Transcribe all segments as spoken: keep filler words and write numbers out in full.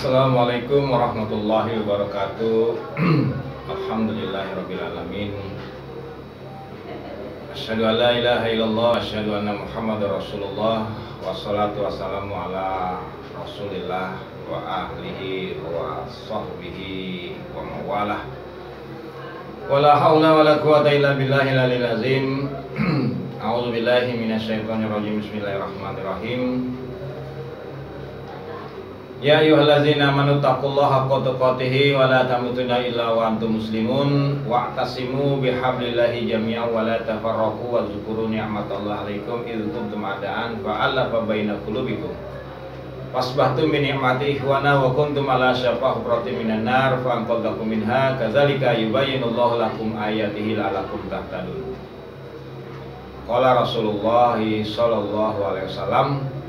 Assalamualaikum warahmatullahi wabarakatuh. Alhamdulillahirabbil alamin. Asyhadu an la ilaha illallah, asyhadu anna Muhammadar Rasulullah, wassalatu wassalamu ala Rasulillah wa ahlihi wa sahbihi wa mawalah. Wala haula wala quwata illa billahil aliyil azim. A'udzu billahi minasyaitonir rajim. Bismillahirrahmanirrahim. Ya ayyuhallazina amanu taqullaha haqqa tuqatih wa la tamutunna illa wa antum muslimun wa'tasimu bihablillahi jami'an wa la tafarraqu wa dzkuru ni'matallahi 'alaikum idz kuntum a'daan fa'alafa baina qulubikum wasbahtum bi ni'mati ikhwana wa kuntum ala syafa hufratin minan nar fa'anqadhakum minha kadzalika yubayyinullahu lakum ayatihi la'allakum tahtadun. Qala Rasulullah sallallahu alaihi wasallam,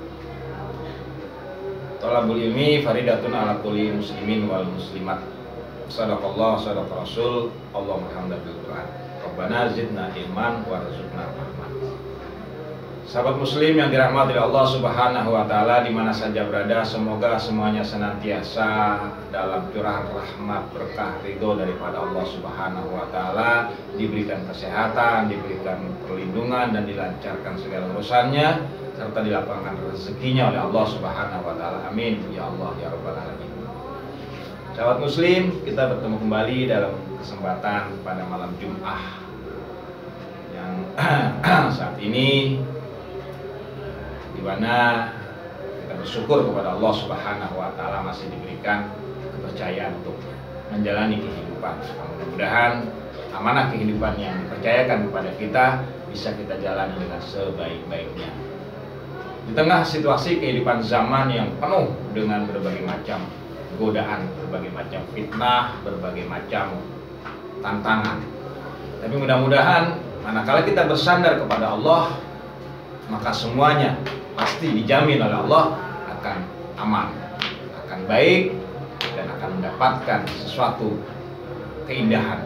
Thalabul ilmi faridatun ala kulli muslimin wal muslimat. Sadaqallah sadaqa rasul. Allahumma hamdan bil Qur'an. Rabbana zidna ilman warzuqna rahman. Sahabat muslim yang dirahmati oleh Allah Subhanahu wa taala di mana saja berada, semoga semuanya senantiasa dalam curahan rahmat berkah ridho daripada Allah Subhanahu wa taala, diberikan kesehatan, diberikan perlindungan dan dilancarkan segala urusannya, serta dilapangkan rezekinya oleh Allah Subhanahu wa taala. Amin ya Allah ya rabbal alamin. Sahabat muslim, kita bertemu kembali dalam kesempatan pada malam Jumat yang saat ini di mana kita bersyukur kepada Allah Subhanahu wa taala masih diberikan kepercayaan untuk menjalani kehidupan. Mudah-mudahan amanah kehidupan yang dipercayakan kepada kita bisa kita jalani dengan sebaik-baiknya. Di tengah situasi kehidupan zaman yang penuh dengan berbagai macam godaan, berbagai macam fitnah, berbagai macam tantangan. Tapi mudah-mudahan manakala kita bersandar kepada Allah, maka semuanya pasti dijamin oleh Allah akan aman, akan baik, dan akan mendapatkan sesuatu keindahan,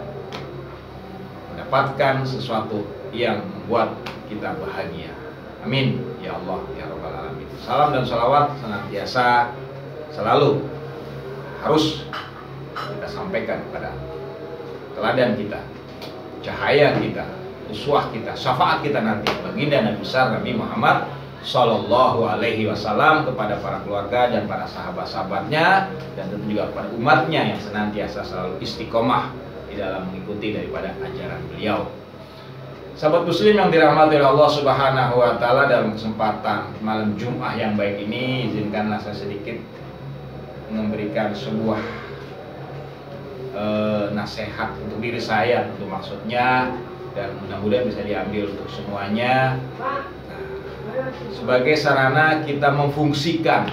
mendapatkan sesuatu yang membuat kita bahagia. Amin ya Allah ya rabbal alamin. Salam dan salawat senantiasa selalu harus kita sampaikan kepada teladan kita, cahaya kita, uswah kita, syafaat kita nanti baginda Nabi besar Nabi Muhammad Sallallahu alaihi wasallam, kepada para keluarga dan para sahabat-sahabatnya, dan tentu juga kepada umatnya yang senantiasa selalu istiqomah di dalam mengikuti daripada ajaran beliau. Sahabat muslim yang dirahmati oleh Allah Subhanahu wa taala, dalam kesempatan malam Jumat yang baik ini, izinkanlah saya sedikit memberikan sebuah eh, nasihat untuk diri saya, tentu maksudnya, dan mudah-mudahan bisa diambil untuk semuanya. Nah, sebagai sarana kita memfungsikan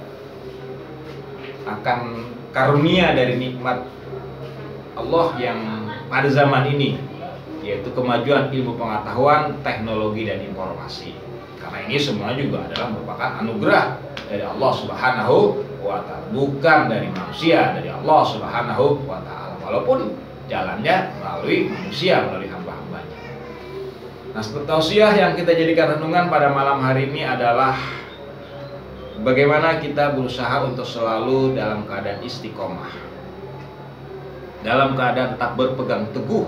akan karunia dari nikmat Allah yang pada zaman ini, yaitu kemajuan ilmu pengetahuan, teknologi, dan informasi. Karena ini semua juga adalah merupakan anugerah dari Allah Subhanahu wa taala, bukan dari manusia, dari Allah Subhanahu wa taala. Walaupun jalannya melalui manusia, melalui hamba-hambanya. Nah, tausiah yang kita jadikan renungan pada malam hari ini adalah bagaimana kita berusaha untuk selalu dalam keadaan istiqomah, dalam keadaan tetap berpegang teguh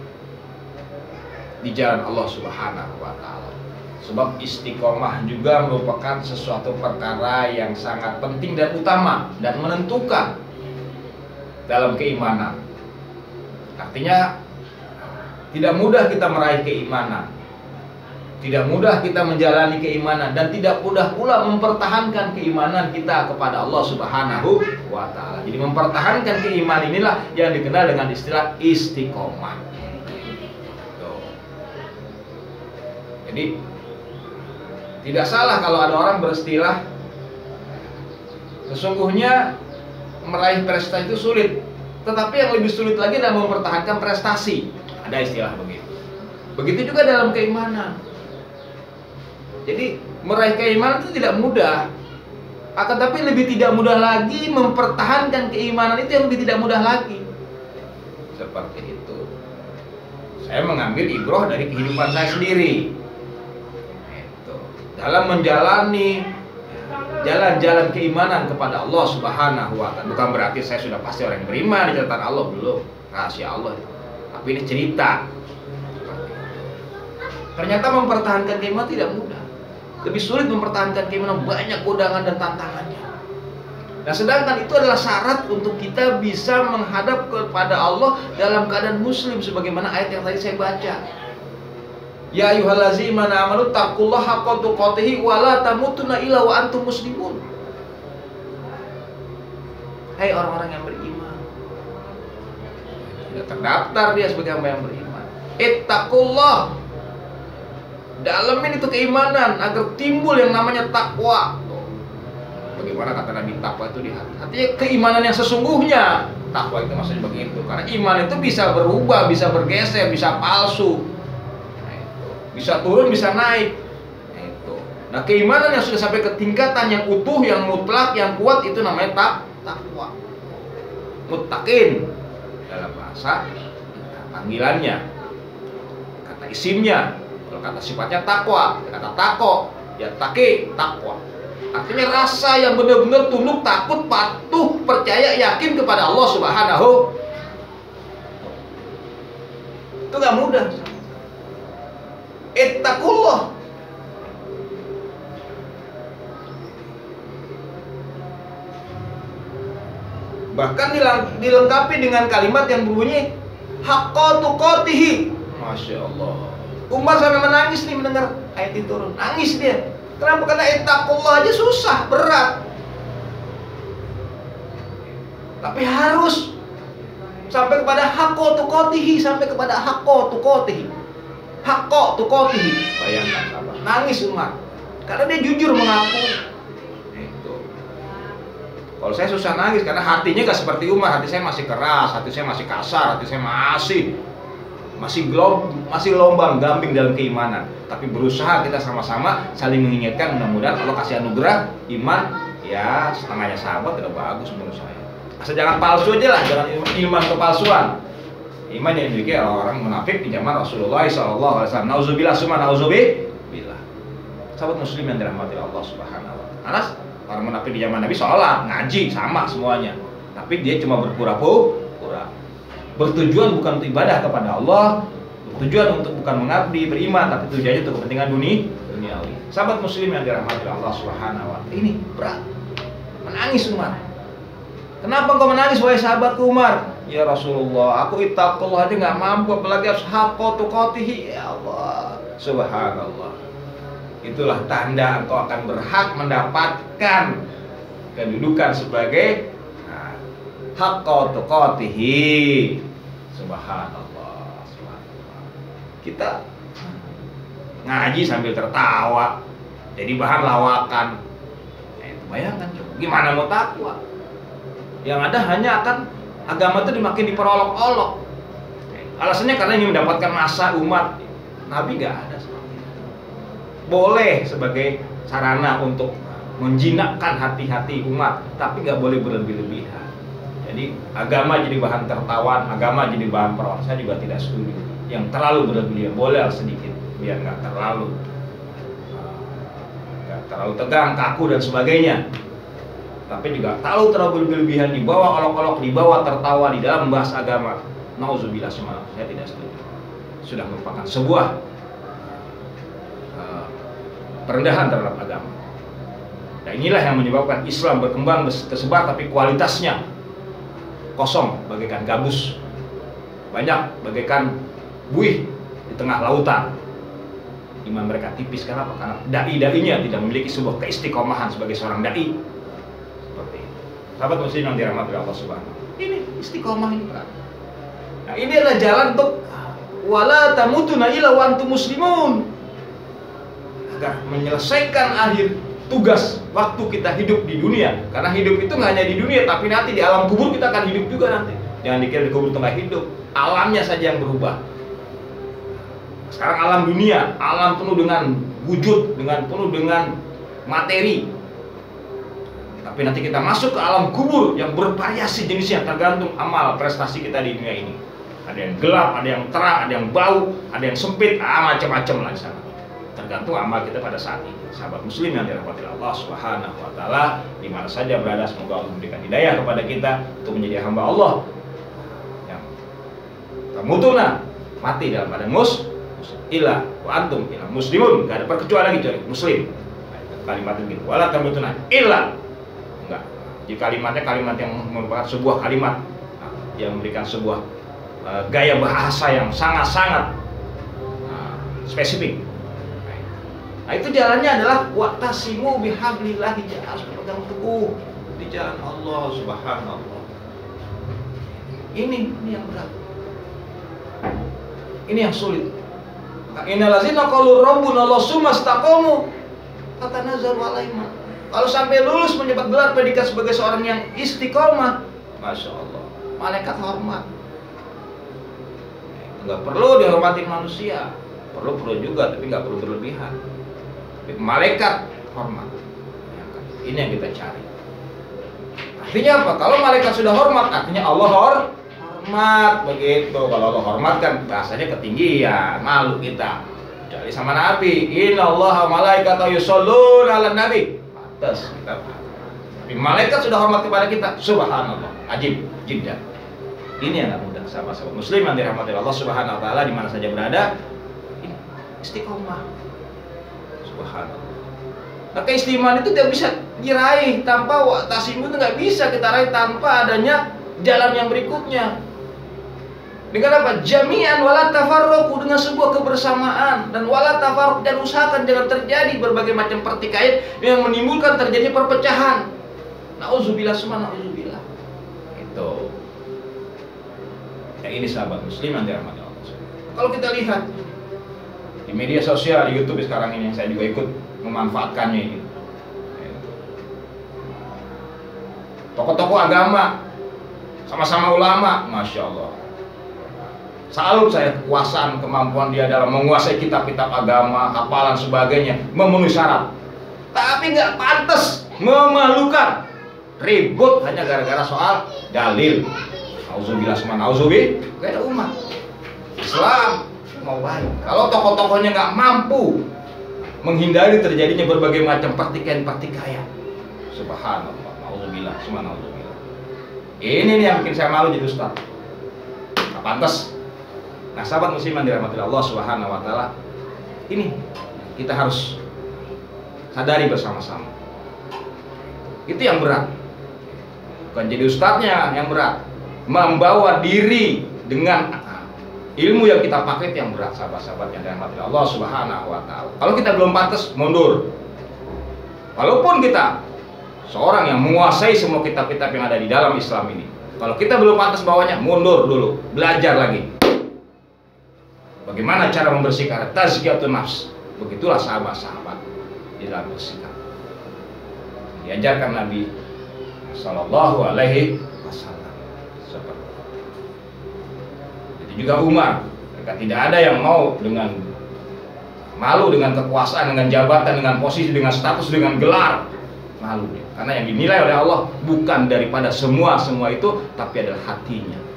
di jalan Allah Subhanahu wa taala. Sebab istiqomah juga merupakan sesuatu perkara yang sangat penting dan utama dan menentukan dalam keimanan. Artinya tidak mudah kita meraih keimanan, tidak mudah kita menjalani keimanan, dan tidak mudah pula mempertahankan keimanan kita kepada Allah Subhanahu wa taala. Jadi mempertahankan keimanan inilah yang dikenal dengan istilah istiqomah. Jadi tidak salah kalau ada orang beristilah sesungguhnya meraih prestasi itu sulit, tetapi yang lebih sulit lagi adalah mempertahankan prestasi. Ada istilah begitu. Begitu juga dalam keimanan. Jadi meraih keimanan itu tidak mudah, akan tapi lebih tidak mudah lagi mempertahankan keimanan itu, yang lebih tidak mudah lagi. Seperti itu. Saya mengambil ibroh dari kehidupan saya sendiri. Dalam menjalani jalan-jalan keimanan kepada Allah Subhanahu wa Ta'ala. Bukan berarti saya sudah pasti orang yang beriman di catatan Allah, belum, rahasia Allah. Tapi ini cerita. Ternyata mempertahankan keimanan tidak mudah. Lebih sulit mempertahankan keimanan, banyak godangan dan tantangannya. Nah, sedangkan itu adalah syarat untuk kita bisa menghadap kepada Allah dalam keadaan muslim, sebagaimana ayat yang tadi saya baca. Ya ayyuhallazina amanu taqullaha haqqa tuqatih wa la tamutunna illa wa antum muslimun. Hai orang-orang yang beriman. Sudah terdaftar dia sebagai hamba yang beriman. Ittaqullah. Dalamin itu keimanan agar timbul yang namanya takwa. Bagaimana kata Nabi, takwa itu di hati. Artinya keimanan yang sesungguhnya. Takwa itu maksudnya begitu. Karena iman itu bisa berubah, bisa bergeser, bisa palsu. Bisa turun, bisa naik. Itu. Nah, keimanan yang sudah sampai ke tingkatan yang utuh, yang mutlak, yang kuat, itu namanya tak takwa. Muttaqin dalam bahasa panggilannya, kata isimnya. Kalau kata sifatnya takwa, kata tako, ya taki, takwa. Artinya rasa yang benar-benar tunduk, takut, patuh, percaya, yakin kepada Allah Subhanahu. Itu gak mudah. Ittaqullah. Bahkan dilengkapi dengan kalimat yang berbunyi haqqa tuqatih. Masya Allah. Umar sampai menangis nih mendengar ayat itu turun. Nangis dia. Kenapa? Karena ittaqullah aja susah, berat. Tapi harus sampai kepada haqqa tuqatih, sampai kepada haqqa tuqatih. Haqqa tuqatih. Bayangkan apa? Nangis Umar. Karena dia jujur mengaku. Itu. Kalau saya susah nangis karena hatinya gak seperti Umar. Hati saya masih keras, hati saya masih kasar, hati saya masih masih glom, masih lombang gambing dalam keimanan. Tapi berusaha kita sama-sama saling mengingatkan, mudah-mudahan Allah kasih anugerah iman ya setengahnya sahabat udah bagus menurut saya. Asal jangan palsu aja lah, jangan iman kepalsuan. Iman yang dimiliki orang munafik di zaman Rasulullah shallallahu alaihi wasallam. Nauzubillah summa nauzubillah. Sahabat muslim yang dirahmati Allah Subhanahu wa Ta'ala. Anas, orang munafik di zaman Nabi sholat, ngaji sama semuanya. Tapi dia cuma berpura-pura. Bertujuan bukan untuk ibadah kepada Allah, bertujuan untuk bukan mengabdi, beriman, tapi tujuannya untuk kepentingan dunia, duniawi. Sahabat muslim yang dirahmati Allah Subhanahu wa Ta'ala. Ini berat. Menangis Umar. Kenapa engkau menangis wahai sahabatku Umar? Ya Rasulullah, aku ittaqullah aja nggak mampu, apalagi harus haqqa tuqatih. Ya Allah, subhanallah. Itulah tanda engkau akan berhak mendapatkan kedudukan sebagai nah, haqqa tuqatih. Subhanallah, subhanallah. Kita ngaji sambil tertawa, jadi bahan lawakan. Nah, itu bayangkan coba, gimana mau takwa? Yang ada hanya akan agama itu makin diperolok-olok. Alasannya karena ingin mendapatkan masa umat. Nabi gak ada seperti itu. Boleh sebagai sarana untuk menjinakkan hati-hati umat, tapi gak boleh berlebih-lebihan. Jadi agama jadi bahan tertawan, agama jadi bahan perolahan. Saya juga tidak setuju. Yang terlalu berlebihan, boleh sedikit, biar gak terlalu gak terlalu tegang, kaku dan sebagainya. Tapi juga terlalu terlalu berlebihan, dibawa olok-olok, dibawa tertawa di dalam bahas agama. Nauzubillah semua, saya tidak setuju. Sudah merupakan sebuah uh, perendahan terhadap agama. Dan inilah yang menyebabkan Islam berkembang, tersebar, tapi kualitasnya kosong, bagaikan gabus. Banyak bagaikan buih di tengah lautan. Iman mereka tipis. Kenapa? Karena dai-dainya tidak memiliki sebuah keistiqomahan sebagai seorang dai. Sahabat muslim yang dirahmati Allah Subhanahu wa Ta'ala. Ini istiqomah ini, Pak. Nah, ini adalah jalan untuk wala tamutunna illa wa antum muslimun. Agar menyelesaikan akhir tugas waktu kita hidup di dunia. Karena hidup itu nggak hanya di dunia, tapi nanti di alam kubur kita akan hidup juga nanti. Jangan dikira di kubur itu nggak hidup. Alamnya saja yang berubah. Sekarang alam dunia, alam penuh dengan wujud, dengan penuh dengan materi. Tapi nanti kita masuk ke alam kubur yang bervariasi jenisnya, tergantung amal prestasi kita di dunia ini. Ada yang gelap, ada yang terang, ada yang bau, ada yang sempit, ah, macam-macam lah di sana. Tergantung amal kita pada saat ini. sahabat muslim yang dirahmati Allah Subhanahu wa taala, di mana saja berada, semoga Allah memberikan hidayah kepada kita untuk menjadi hamba Allah yang tamutuna, mati dalam keadaan mus illa wa antum illa muslimun, enggak ada perkecualian lagi kecuali muslim. Kalimat itu wala tamutuna illa, enggak. Jadi kalimatnya kalimat yang merupakan sebuah kalimat yang memberikan sebuah uh, gaya bahasa yang sangat-sangat uh, spesifik. Nah, itu jalannya adalah wa'tasimu bihablillahi, harus berpegang teguh di jalan Allah Subhanahu. Ini ini yang berat. Ini yang sulit. Innallazina qalu rabbuna Allah tsumma istaqamu tatanazzalu alaihim. Kalau sampai lulus mendapat gelar predikat sebagai seorang yang istiqomah, masya Allah, malaikat hormat. Enggak perlu dihormati manusia, perlu perlu juga, tapi nggak perlu berlebihan. Malaikat hormat. Ini yang kita cari. Artinya apa? Kalau malaikat sudah hormat, artinya Allah hormat. Begitu. Kalau Allah hormat kan bahasanya ketinggian, malu kita. Kecuali sama Nabi. Innallaha malaikatahu yusholluna 'alan nabi. Pantas kita. Tapi malaikat sudah hormat kepada kita. Subhanallah. Ajib, jiddah. Ini yang gak mudah, sahabat-sahabat muslim yang dirahmati Allah Subhanahu wa taala di mana saja berada. Ini istiqomah. Subhanallah. Nah, keistimewaan itu tidak bisa diraih tanpa wa'tasimu, itu nggak bisa kita raih tanpa adanya jalan yang berikutnya. Dengan apa? Jami'an wala tafarruqu, dengan sebuah kebersamaan, dan wala tafarruq, dan usahakan jangan terjadi berbagai macam pertikaian yang menimbulkan terjadi perpecahan. Nauzubillah summa nauzubillah. Itu. Ya, ini sahabat muslim yang dirahmati Allah. Kalau kita lihat di media sosial, di YouTube sekarang ini, saya juga ikut memanfaatkannya ini. Tokoh-tokoh agama, sama-sama ulama, masya Allah. Salut saya kekuasaan, kemampuan dia dalam menguasai kitab-kitab agama, hafalan sebagainya, memenuhi syarat. Tapi nggak pantas, memalukan, ribut hanya gara-gara soal dalil. Auzubillah summa auzubillah, gak ada umat Islam mau baik. Kalau tokoh-tokohnya nggak mampu menghindari terjadinya berbagai macam pertikaian-pertikaian, subhanallah, nauzubillah, summa nauzubillah. Ini nih yang bikin saya malu jadi ustaz. Nggak pantas. Nah, sahabat muslim yang dirahmati Allah Subhanahu wa taala, ini kita harus sadari bersama-sama. Itu yang berat. Bukan jadi ustadznya yang berat, membawa diri dengan ilmu yang kita pakai yang berat, sahabat-sahabat yang dirahmati Allah Subhanahu wa taala. Kalau kita belum pantas, mundur. Walaupun kita seorang yang menguasai semua kitab-kitab yang ada di dalam Islam ini, kalau kita belum pantas bawanya, mundur dulu, belajar lagi. Bagaimana cara membersihkan tazkiyatun nafs? Begitulah sahabat-sahabat di dalam bersikap. Diajarkan Nabi Sallallahu Alaihi Wasallam. Seperti itu juga Umar. Mereka tidak ada yang mau dengan malu dengan kekuasaan, dengan jabatan, dengan posisi, dengan status, dengan gelar. Malu dia. Karena yang dinilai oleh Allah bukan daripada semua semua itu, tapi adalah hatinya.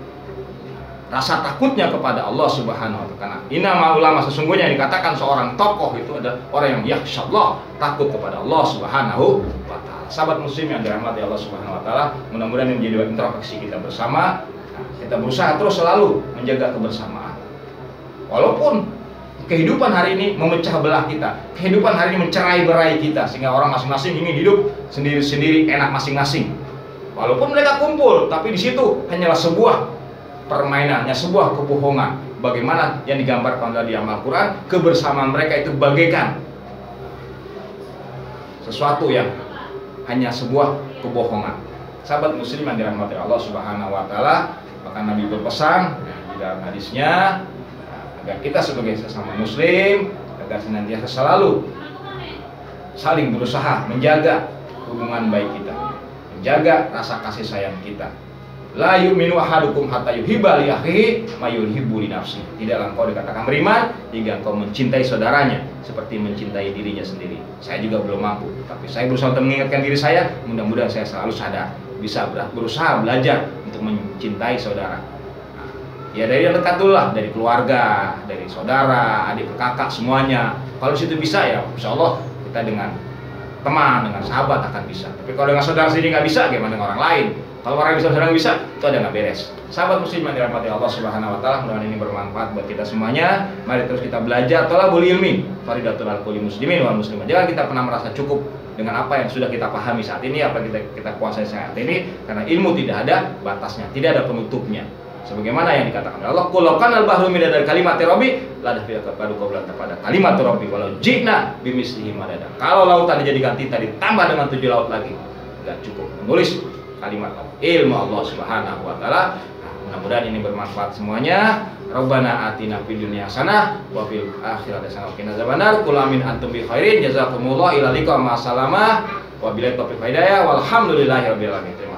Rasa takutnya kepada Allah Subhanahu wa taala. Inama ulama, sesungguhnya yang dikatakan seorang tokoh itu adalah orang yang yakhsyallah, takut kepada Allah Subhanahu wa taala. Sahabat muslim yang dirahmati Allah Subhanahu wa taala, mudah-mudahan ini menjadi introspeksi kita bersama. Kita berusaha terus selalu menjaga kebersamaan. Walaupun kehidupan hari ini memecah belah kita, kehidupan hari ini mencerai-berai kita, sehingga orang masing-masing ingin hidup sendiri-sendiri, enak masing-masing. Walaupun mereka kumpul, tapi di situ hanyalah sebuah permainannya, sebuah kebohongan. Bagaimana yang digambarkan di Al-Quran, kebersamaan mereka itu bagaikan sesuatu yang hanya sebuah kebohongan. Sahabat muslim yang dirahmati Allah Subhanahu wa taala, maka Nabi berpesan di dalam hadisnya agar kita sebagai sesama muslim agar senantiasa selalu saling berusaha menjaga hubungan baik kita, menjaga rasa kasih sayang kita. La yu'minu ahadukum hatta yuhibba li akhihi ma yuhibbu li nafsihi. Tidaklah engkau dikatakan beriman hingga engkau mencintai saudaranya seperti mencintai dirinya sendiri. Saya juga belum mampu, tapi saya berusaha untuk mengingatkan diri saya. Mudah-mudahan saya selalu sadar, bisa berusaha belajar untuk mencintai saudara. Nah, ya dari yang dekat dulu lah, dari keluarga, dari saudara, adik kakak semuanya. Kalau situ bisa ya, insya Allah kita kita dengan teman, dengan sahabat akan bisa. Tapi kalau dengan saudara sendiri nggak bisa, gimana dengan orang lain? Kalau orang yang bisa, saudara bisa, itu ada nggak beres. Sahabat muslim yang dirahmati Allah Subhanahu Wa Taala, mudah-mudahan ini bermanfaat buat kita semuanya. Mari terus kita belajar. Thalabul ilmi faridatun ala kulli muslimin wal muslimat. Jangan kita pernah merasa cukup dengan apa yang sudah kita pahami saat ini, apa yang kita kita kuasai saat ini, karena ilmu tidak ada batasnya, tidak ada penutupnya. Sebagaimana yang dikatakan oleh Allah, "Qul al bahru min dari kalimat rabbi la dafila kepada qaulan pada kalimat rabbi walau jina bimislihi madada." Kalau lautan dijadikan tinta ditambah dengan tujuh laut lagi, enggak cukup menulis kalimat ilmu Allah Subhanahu wa taala. Mudah-mudahan ini bermanfaat semuanya. Rabbana atina fid dunya hasanah wa fil akhirati hasanah wa qina adzabannar. Qul amin antum bi khairin jazakumullah ila liqa ma salama wa billahi taufiq hidayah walhamdulillahirabbil alamin.